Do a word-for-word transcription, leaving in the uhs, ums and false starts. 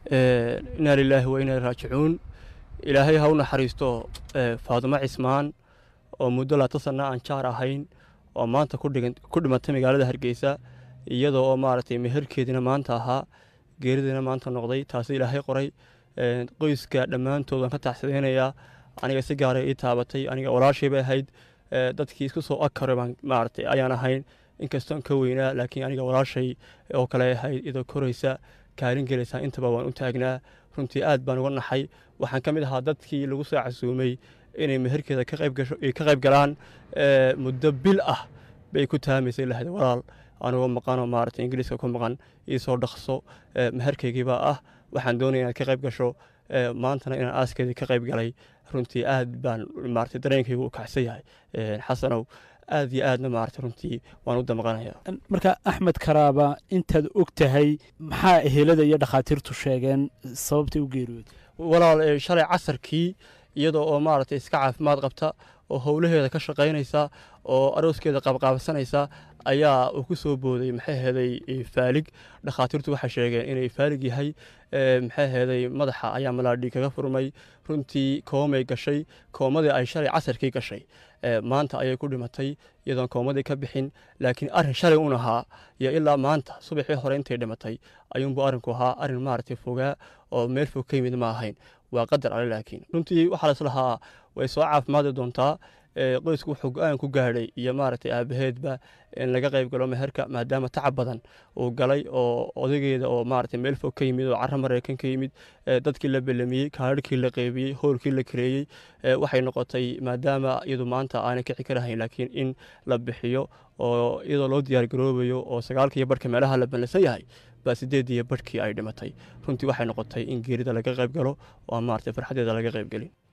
inaa lilaahi wa inaa raajicuun. ilaahay ha u naxariisto Faadumo Cismaan oo muddo labaatan sano aan jaar ahayn oo maanta ku dhimatay magaalada Hargeysa iyadoo oo maaragtay meherkeedina maanta ahaa geeridina maanta noqday. taasi ilaahay qoray. qoyska dhammaantood waan ka taxsadeynayaa. aniga si gaar ah ii taabatay. aniga walaashay bay ahayd. dadkii isku soo akaray baan maaragtay ayaan ahayn inkastoo ka weynaa laakiin aniga walaashay oo kale ahayd idoo koraysa kaalin gelaysa intaba waan u taagnaa. runtii aad baan uga naxay. waxaan ka mid ahaa dadkii lagu soo casuumay inay meherkeeda ka qayb gasho ka qayb galaan. muddo bil ah bay ku taamaysay lahada walaal anigoo maqanoo maaragtay ingiriiska ku maqan ii soo dhaqso meherkeygiibaa ah waxaan doonaya inaad ka qayb gasho. maantana inaan aaskeedii ka qayb galay runtii aad baan maaragtay dareenkaygu u kacsan yahay. xasanow aad iyo aadna maaragtay runtii waan u damqanayaa. marka Axmed Karaaba intaad og tahay maxaa ehelada iyo dhakhaatiirtu sheegeen sababtay u geeriyooday? walaal shalay casarkii iyadoo oo maaragtay iska caafimaad qabta oo howlaheeda ka shaqaynaysa oo arooskeeda qaabqaabsanaysa ayaa uu ku soo booday maxay ahaday faalig. dhakhaatiirtu waxay sheegeen inay faalig yahay. maxay ahaday madaxa ayaa malaadhi kaga furmay. runtii koomay gashay. koomadii ay shalay casarkii gashay maanta ayay ku dhimatay iyadoon koomadii ka bixin. laakiin arrin shalay un ahaa iyo ilaa maanta subaxii hore intay dhimatay ayuunbuu arrinku ahaa arrin maaragtay fogaa oo meel fog ka yimid ma ahayn. waa qadar alle. laakiin runtii waxaa laislahaa way soo caafimaadi doontaa. qoysku wuxuu go-aan ku gaadhay iyo maaragtay aabaheedba in laga qayb galo meherka maadaama tacab badan uu galay oo odageeda oo maaragtay meel fog ka yimid oo carro maraykan ka yimid. dadkii la belamiyey kaadhadhkii la qeybiyey howlkii la kareeyey waxay noqotay maadaama iyadu maanta aanay kici karahayn laakiin in la bixiyo oo iyadoo loo diyaar garoobayo oo sagaalkiiyo barhka meelaha la ballansan yahay baa sideediyo barhkii ay dhimatay. runtii waxay noqotay in geerida laga qayb galo oo maaragtay farxadeeda laga qayb gelin.